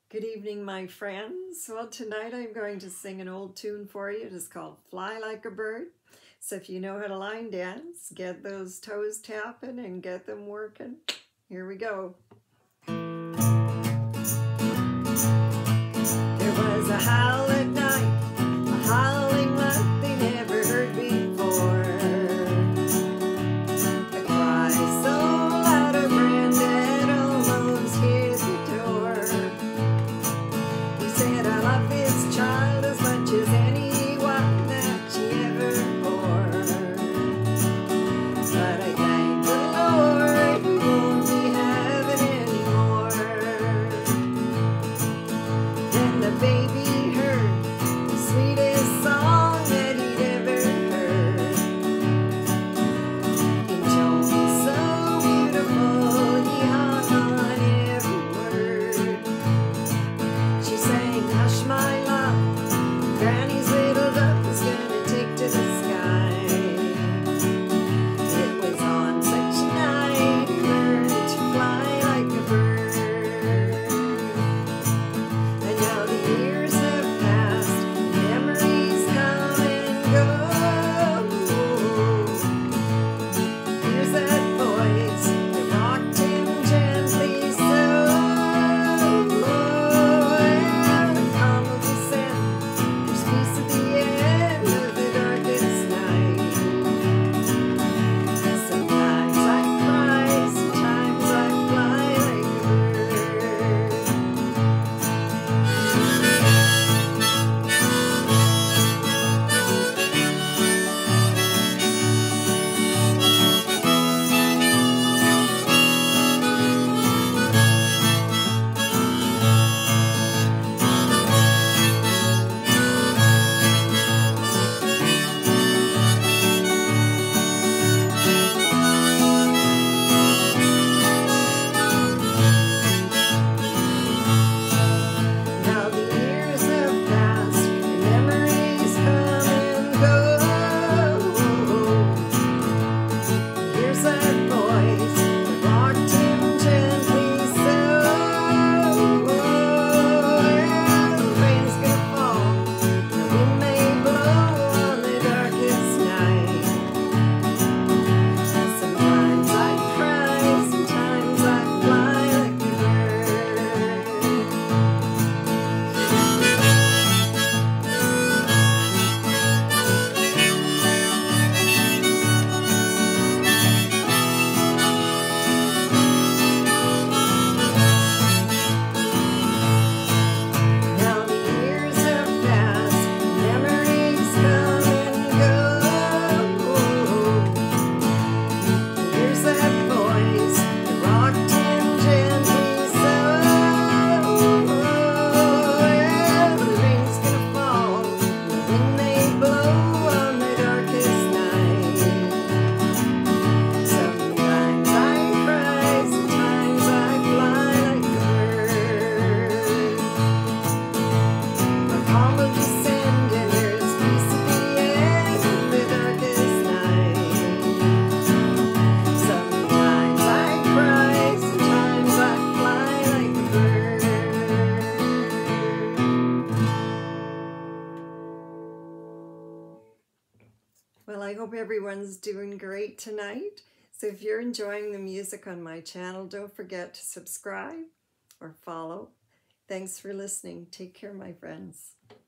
Good evening, my friends. Well, tonight I'm going to sing an old tune for you. It is called Fly Like a Bird. So if you know how to line dance, get those toes tapping and get them working. Here we go. There was a howl at night, a howling like they never heard before. A cry so loud or branded almost hit the door. He said, I love this child as much as anyone that she ever bore. But I thank the Lord we won't be having any more. Then the baby heard the sweetest song that he'd ever heard. In tones so beautiful, he hung on every word. She sang, hush my love, Granny's little duck is gonna take to the sky. It was on such a night he learned to fly like a bird. And now the years have passed, memories come and go. Here's that voice that rocked him gently so. And a calm will descend, there's peace at the end of the darkest night. Sometimes I cry, sometimes I fly like a bird. Now the years have passed, and memories come and go. Here's that voice that rocked him gently so. And the rain's gonna fall, the wind may blow on the darkest night. Sometimes I cry, sometimes I fly like a bird. Now the years have passed, memories come and go. Here's that voice that rocked him gently so. And the rain's gonna fall, the wind may blow on the darkest night. Sometimes I cry, sometimes I fly like a bird. A calm will descend and there's peace at the end of the darkest night. Sometimes I cry, sometimes I fly like a bird. Well, I hope everyone's doing great tonight. So if you're enjoying the music on my channel, don't forget to subscribe or follow. Thanks for listening. Take care, my friends.